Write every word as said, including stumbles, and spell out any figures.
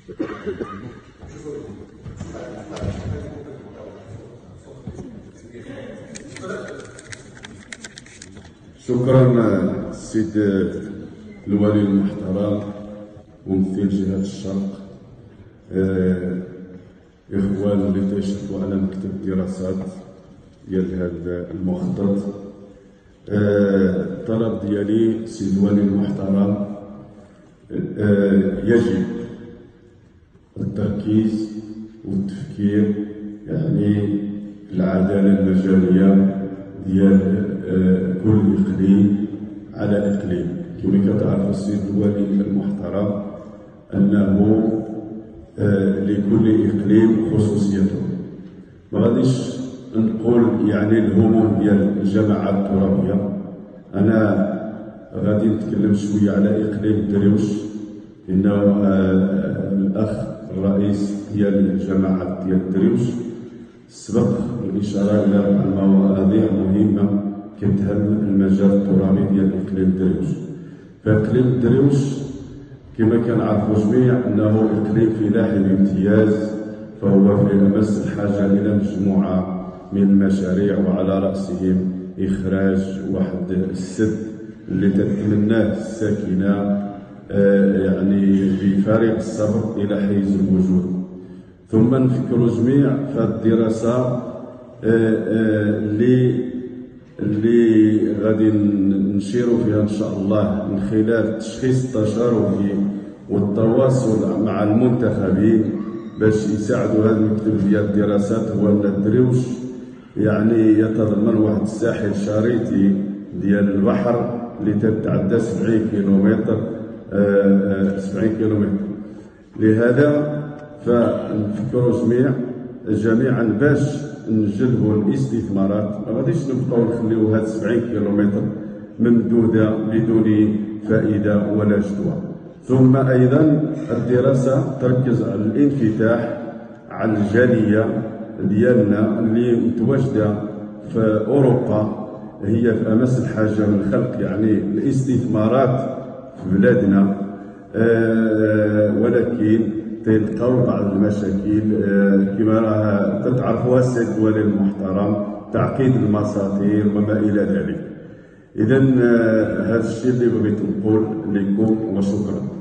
شكرا السيد الوالي المحترم ممثل جهة الشرق. آه إخوان اللي تيشرفوا على مكتب الدراسات ديال هذا المخطط، الطلب آه ديالي السيد الوالي المحترم، آه يجب التركيز والتفكير يعني في العدالة المجالية ديال آه كل إقليم على إقليم. كما كتعرف السيد الوالي المحترم أنه آه لكل إقليم خصوصيته. ما غاديش نقول يعني الهموم ديال الجماعات الترابية. أنا غادي نتكلم شوية على إقليم دريوش، إنه آه الأخ الرئيس ديال الجماعات ديال دريوش سبق الإشارة إلى أربع مواضيع مهمة كتهم المجال الترابي ديال إقليم دريوش. فإقليم دريوش كما كنعرفوا جميع أنه إقليم فلاحي بامتياز، فهو في أمس الحاجة إلى مجموعة من المشاريع، وعلى رأسهم إخراج واحد السد اللي تتمناه الساكنة آه يعني بفارغ الصبر إلى حيز الوجود. ثم نفكروا جميع في الدراسة آه آه اللي اللي غادي نشيروا فيها ان شاء الله من خلال التشخيص التشاركي والتواصل مع المنتخبين باش يساعدوا هذا المكتب ديال الدراسات. هو ان الدريوش يعني يتضمن واحد الساحل شريطي ديال البحر اللي تتعدى سبعين كيلومتر سبعين كيلومتر. لهذا فنفكروا جميع جميعا باش نجلبوا الاستثمارات. ما غاديش نبقاو نخليو هاد سبعين كيلومتر ممدوده بدون فائده ولا جدوى. ثم ايضا الدراسه تركز على الانفتاح على الجاليه ديالنا اللي متواجده في اوروبا، هي في امس الحاجه من خلق يعني الاستثمارات في بلادنا، أه ولكن تلقاو بعض المشاكل كما راه تتعرفوها السيد الوالي المحترم، تعقيد المساطير وما الى ذلك. اذا هذا الشيء اللي بغيت نقول لكم وشكرا.